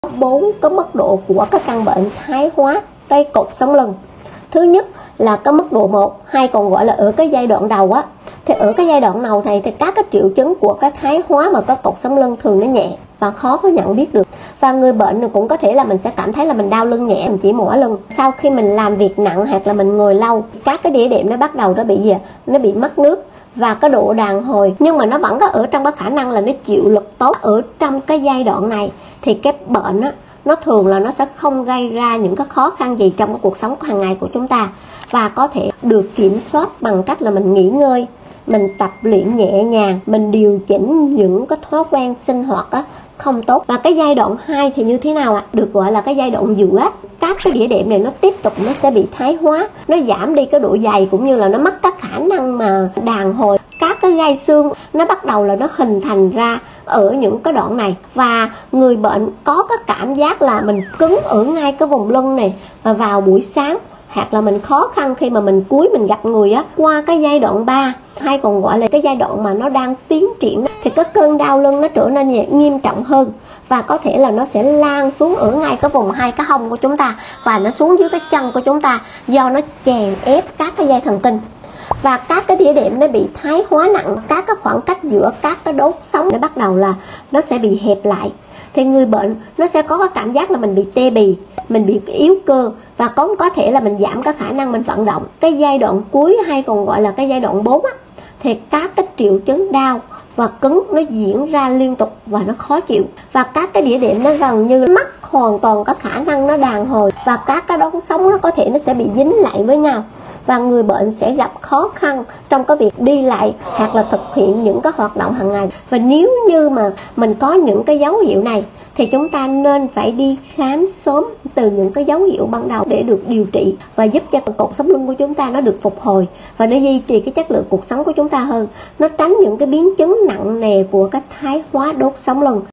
4 cái mức độ của các căn bệnh thái hóa cái cột sống lưng. Thứ nhất là cái mức độ 1, hay còn gọi là ở cái giai đoạn đầu á. Thì ở cái giai đoạn đầu này thì các cái triệu chứng của cái thái hóa mà cái cột sống lưng thường nó nhẹ và khó có nhận biết được. Và người bệnh cũng có thể là mình sẽ cảm thấy là mình đau lưng nhẹ, mình chỉ mỏi lưng. Sau khi mình làm việc nặng hoặc là mình ngồi lâu, các cái đĩa đệm nó bắt đầu nó bị gì? Nó bị mất nước và cái độ đàn hồi, nhưng mà nó vẫn có ở trong cái khả năng là nó chịu lực tốt. Ở trong cái giai đoạn này thì cái bệnh á, nó thường là nó sẽ không gây ra những cái khó khăn gì trong cái cuộc sống hàng ngày của chúng ta, và có thể được kiểm soát bằng cách là mình nghỉ ngơi, mình tập luyện nhẹ nhàng, mình điều chỉnh những cái thói quen sinh hoạt á, không tốt. Và cái giai đoạn 2 thì như thế nào ạ? Được gọi là cái giai đoạn giữa. Các cái đĩa đệm này nó tiếp tục nó sẽ bị thái hóa, nó giảm đi cái độ dày cũng như là nó mất các khả năng mà đàn hồi. Các cái gai xương nó bắt đầu là nó hình thành ra ở những cái đoạn này, và người bệnh có cái cảm giác là mình cứng ở ngay cái vùng lưng này vào buổi sáng, hoặc là mình khó khăn khi mà mình cúi mình gặp người á. Qua cái giai đoạn 3, hay còn gọi là cái giai đoạn mà nó đang tiến triển, thì cái cơn đau lưng nó trở nên nghiêm trọng hơn, và có thể là nó sẽ lan xuống ở ngay cái vùng hai cái hông của chúng ta, và nó xuống dưới cái chân của chúng ta, do nó chèn ép các cái dây thần kinh. Và các cái đĩa đệm nó bị thái hóa nặng, các cái khoảng cách giữa các cái đốt sống nó bắt đầu là nó sẽ bị hẹp lại. Thì người bệnh nó sẽ có cái cảm giác là mình bị tê bì, mình bị yếu cơ, và có thể là mình giảm cái khả năng mình vận động. Cái giai đoạn cuối, hay còn gọi là cái giai đoạn 4 á, thì các cái triệu chứng đau và cứng nó diễn ra liên tục và nó khó chịu, và các cái đĩa đệm nó gần như mất hoàn toàn có khả năng nó đàn hồi, và các cái đốt sống nó có thể nó sẽ bị dính lại với nhau, và người bệnh sẽ gặp khó khăn trong cái việc đi lại hoặc là thực hiện những cái hoạt động hàng ngày. Và nếu như mà mình có những cái dấu hiệu này thì chúng ta nên phải đi khám sớm từ những cái dấu hiệu ban đầu để được điều trị và giúp cho cột sống lưng của chúng ta nó được phục hồi và nó duy trì cái chất lượng cuộc sống của chúng ta hơn, nó tránh những cái biến chứng nặng nề của cái thái hóa đốt sống lưng.